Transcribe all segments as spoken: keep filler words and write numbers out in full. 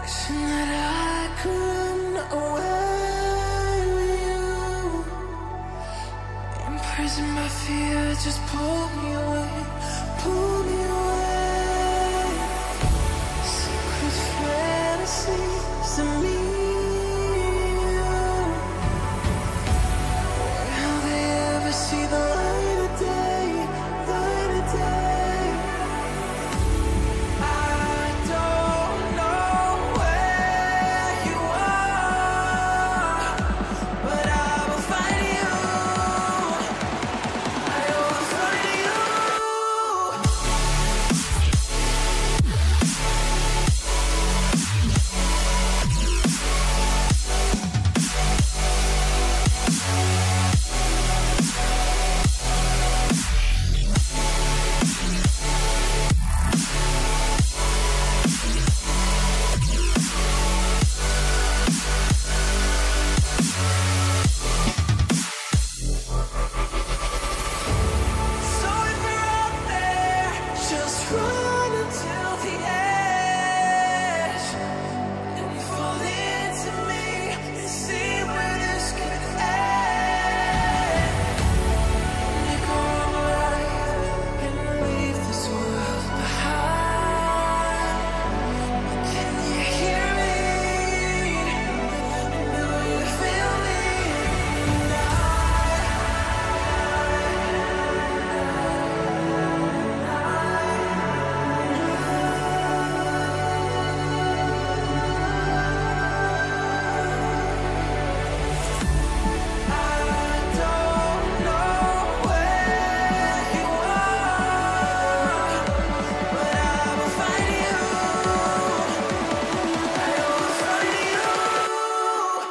Wishing that I could run away with you. Imprison my fear, just pull me away, pull me away. Secret fantasies of me. Will they ever see the light of day, light of day? I don't know where you are, but I will find you. I will find you. So if you're out there, just run until the edge and fall into me and see where this could end. Make our own life and leave this world behind. Can you hear me? Do you feel me? I don't know where you are, but I will find you. I will find you.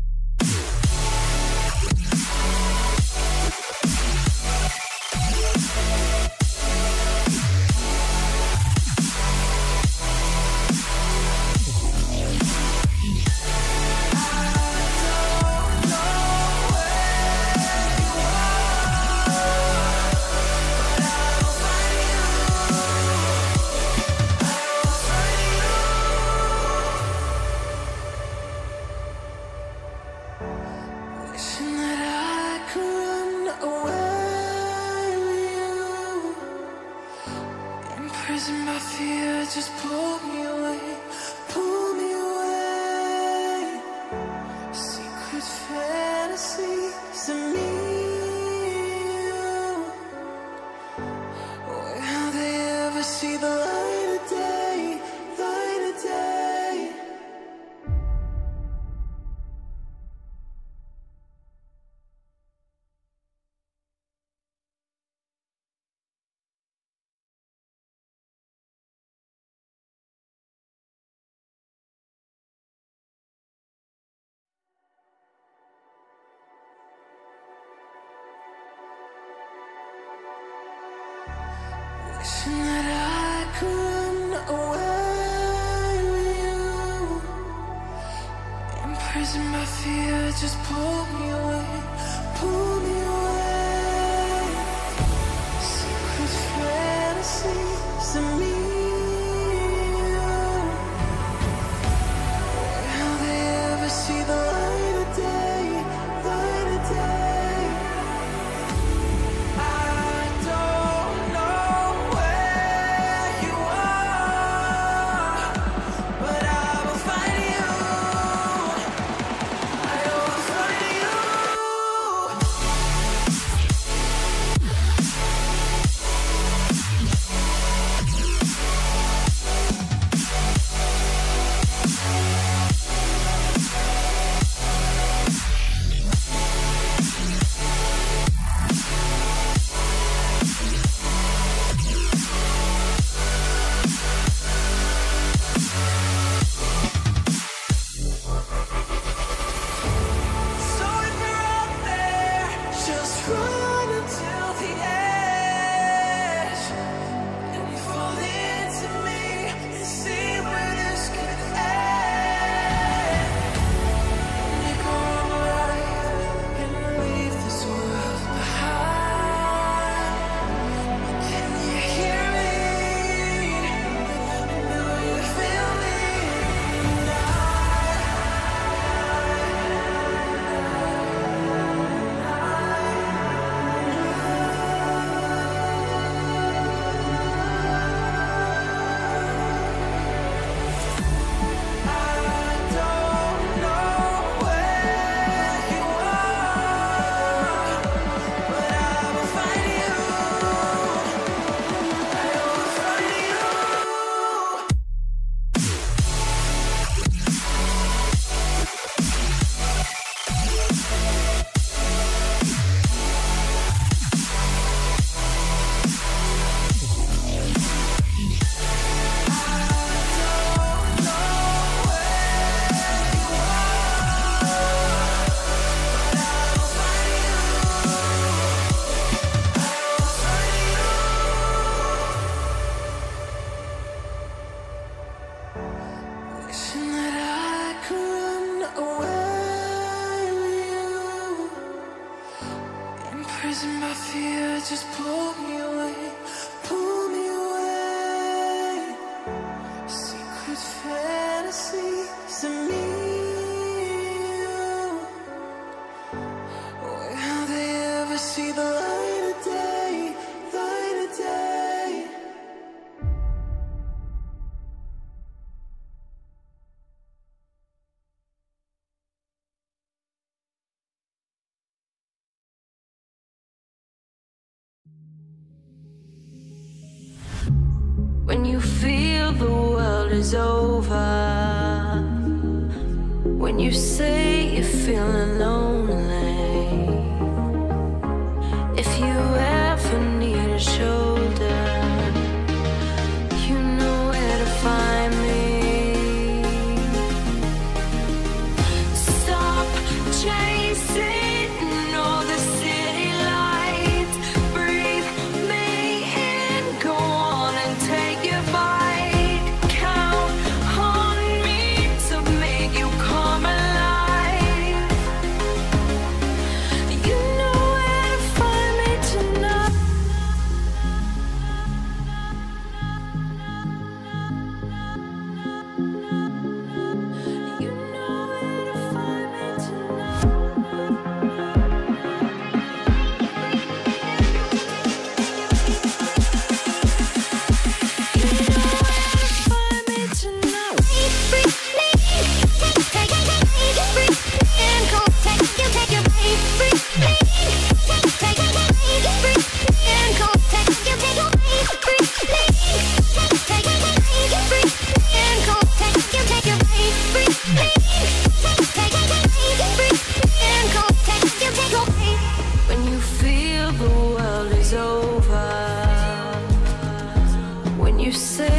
Wishing that I could run away with you. Imprison my fear, just pull me away, pull me away. Secret fantasies of me. Will they ever see the light of day, light of day? Wishing that I could run away with you. Imprison my fear, just pull me away, pull me away. Secret fantasies of me. Will they ever see the light of day, light of day? I don't know where you are, but I will find you. I will find you. Imprisoned by fear, just pull me away, pull me away. Secret fantasies of me. Will they ever see the light of day, light of day? When you feel the world is over, when you say you're feeling lonely, if you ever need a shoulder, you know where to find me. Stop chasing all the city lights, breathe me in, go on and take your bite. Count on me to make you come alive. You know where to find me tonight. You know where to find me tonight. When you feel the world is over, when you say